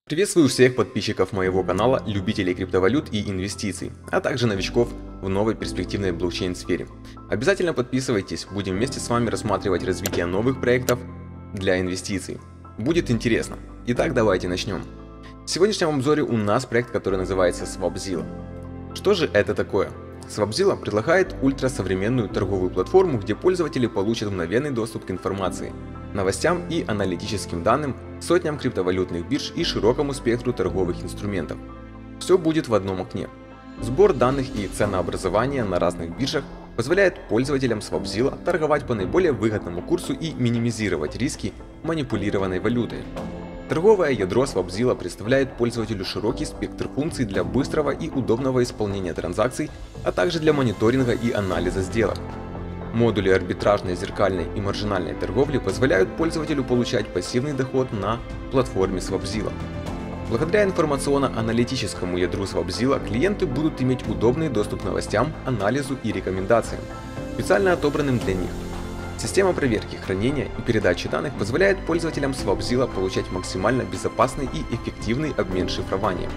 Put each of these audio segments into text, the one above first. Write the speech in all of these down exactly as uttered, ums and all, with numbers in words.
Приветствую всех подписчиков моего канала, любителей криптовалют и инвестиций, а также новичков в новой перспективной блокчейн-сфере. Обязательно подписывайтесь, будем вместе с вами рассматривать развитие новых проектов для инвестиций. Будет интересно. Итак, давайте начнем. В сегодняшнем обзоре у нас проект, который называется Swapzilla. Что же это такое? Swapzilla предлагает ультрасовременную торговую платформу, где пользователи получат мгновенный доступ к информации, новостям и аналитическим данным, сотням криптовалютных бирж и широкому спектру торговых инструментов. Все будет в одном окне. Сбор данных и ценообразование на разных биржах позволяет пользователям Swapzilla торговать по наиболее выгодному курсу и минимизировать риски манипулированной валютой. Торговое ядро Swapzilla представляет пользователю широкий спектр функций для быстрого и удобного исполнения транзакций, а также для мониторинга и анализа сделок. Модули арбитражной, зеркальной и маржинальной торговли позволяют пользователю получать пассивный доход на платформе Swapzilla. Благодаря информационно-аналитическому ядру Swapzilla клиенты будут иметь удобный доступ к новостям, анализу и рекомендациям, специально отобранным для них. Система проверки, хранения и передачи данных позволяет пользователям Swapzilla получать максимально безопасный и эффективный обмен шифрованием.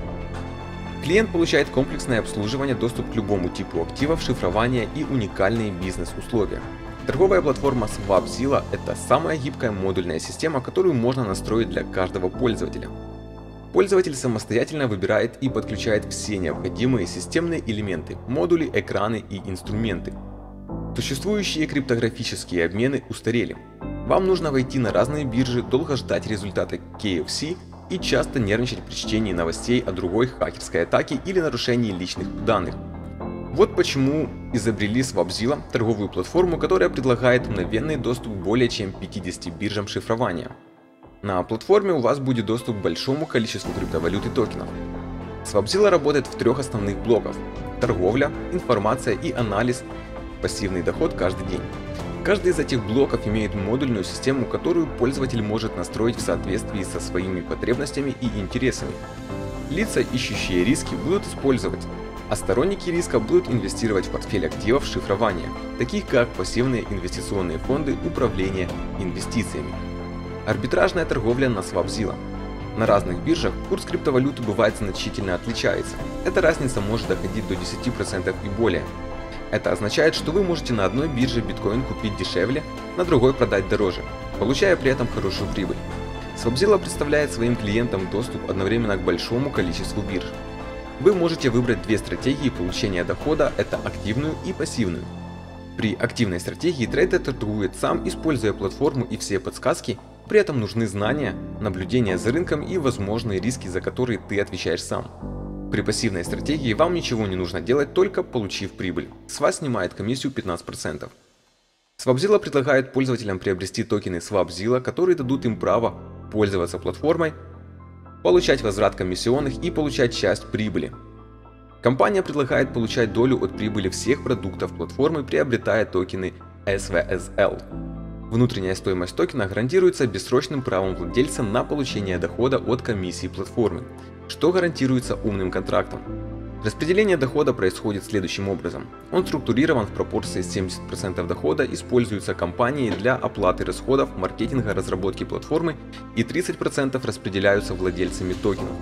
Клиент получает комплексное обслуживание, доступ к любому типу активов, шифрование и уникальные бизнес-условия. Торговая платформа Swapzilla – это самая гибкая модульная система, которую можно настроить для каждого пользователя. Пользователь самостоятельно выбирает и подключает все необходимые системные элементы, модули, экраны и инструменты. Существующие криптографические обмены устарели. Вам нужно войти на разные биржи, долго ждать результата кей эф си и часто нервничать при чтении новостей о другой хакерской атаке или нарушении личных данных. Вот почему изобрели Swapzilla, торговую платформу, которая предлагает мгновенный доступ к более чем пятидесяти биржам шифрования. На платформе у вас будет доступ к большому количеству криптовалют и токенов. Swapzilla работает в трех основных блоках: торговля, информация и анализ, пассивный доход каждый день. Каждый из этих блоков имеет модульную систему, которую пользователь может настроить в соответствии со своими потребностями и интересами. Лица, ищущие риски, будут использовать, а сторонники риска будут инвестировать в портфель активов шифрования, таких как пассивные инвестиционные фонды управления инвестициями. Арбитражная торговля на Swapzilla. На разных биржах курс криптовалюты бывает значительно отличается. Эта разница может доходить до десяти процентов и более. Это означает, что вы можете на одной бирже биткоин купить дешевле, на другой продать дороже, получая при этом хорошую прибыль. Swapzilla представляет своим клиентам доступ одновременно к большому количеству бирж. Вы можете выбрать две стратегии получения дохода, это активную и пассивную. При активной стратегии трейдер торгует сам, используя платформу и все подсказки, при этом нужны знания, наблюдение за рынком и возможные риски, за которые ты отвечаешь сам. При пассивной стратегии вам ничего не нужно делать, только получив прибыль. С вас снимает комиссию пятнадцать процентов. Swapzilla предлагает пользователям приобрести токены Swapzilla, которые дадут им право пользоваться платформой, получать возврат комиссионных и получать часть прибыли. Компания предлагает получать долю от прибыли всех продуктов платформы, приобретая токены эс ви эс эл. Внутренняя стоимость токена гарантируется бессрочным правом владельца на получение дохода от комиссии платформы, что гарантируется умным контрактом. Распределение дохода происходит следующим образом. Он структурирован в пропорции семьдесят процентов дохода используется компанией для оплаты расходов, маркетинга, разработки платформы и тридцать процентов распределяются владельцами токенов.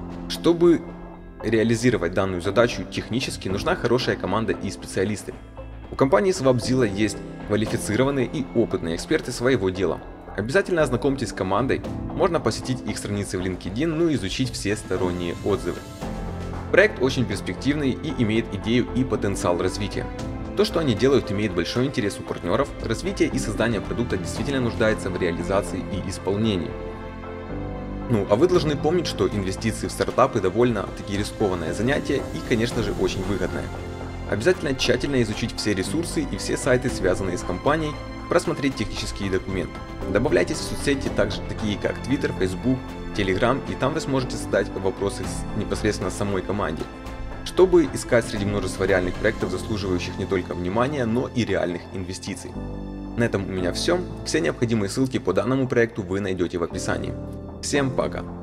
Чтобы реализовать данную задачу технически, нужна хорошая команда и специалисты. У компании Swapzilla есть квалифицированные и опытные эксперты своего дела. Обязательно ознакомьтесь с командой, можно посетить их страницы в LinkedIn, ну и изучить все сторонние отзывы. Проект очень перспективный и имеет идею и потенциал развития. То, что они делают, имеет большой интерес у партнеров, развитие и создание продукта действительно нуждается в реализации и исполнении. Ну, а вы должны помнить, что инвестиции в стартапы довольно-таки рискованное занятие и, конечно же, очень выгодное. Обязательно тщательно изучить все ресурсы и все сайты, связанные с компанией, просмотреть технические документы. Добавляйтесь в соцсети, также такие как Twitter, Facebook, Telegram, и там вы сможете задать вопросы непосредственно самой команде, чтобы искать среди множества реальных проектов, заслуживающих не только внимания, но и реальных инвестиций. На этом у меня все. Все необходимые ссылки по данному проекту вы найдете в описании. Всем пока!